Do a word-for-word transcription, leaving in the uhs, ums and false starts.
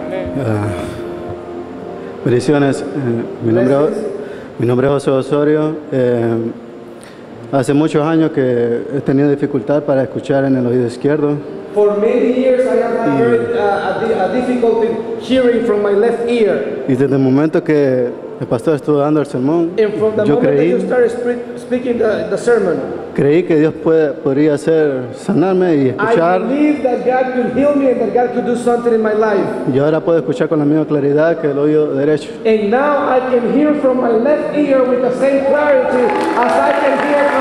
Ah, bendiciones. Eh, mi, nombre, mi nombre es José Osorio. Eh, hace muchos años que he tenido dificultad para escuchar en el oído izquierdo. For many years I have had very, uh, a, di- a difficulty hearing from my left ear. Y desde el momento que el pastor estuvo dando el sermón, And from the yo moment that you creí, started spe- speaking the, the sermon, creí que Dios puede, podría hacer sanarme y I escuchar. believed that God could heal me and that God could do something in my life. Y ahora puedo escuchar con la misma claridad que el oído derecho. And now I can hear from my left ear with the same clarity as I can hear